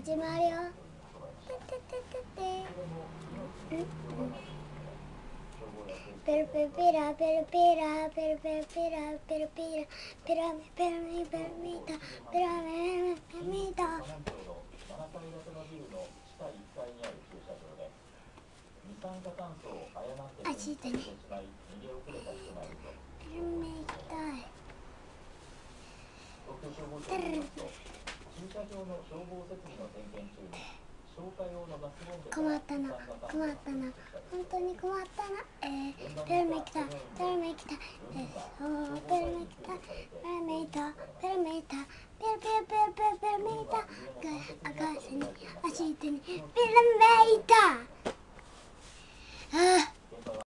始まるよ。ペルペルペラペルペラペルペルペラペルペラペラメペラメペラミタペラメペラミタ。足痛いね。ペラメ行きたい。困ったな、困ったな、本当に困ったな。ペラメ来た、ペラメ来た、